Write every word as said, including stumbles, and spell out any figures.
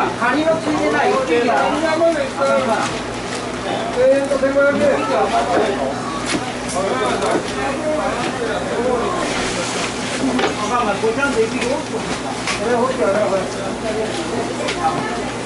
カニのついてない。一匹が。 えーと、せんごひゃくえん。あかんが、ごちゃんと一匹多く。これ欲しいやろ、これ。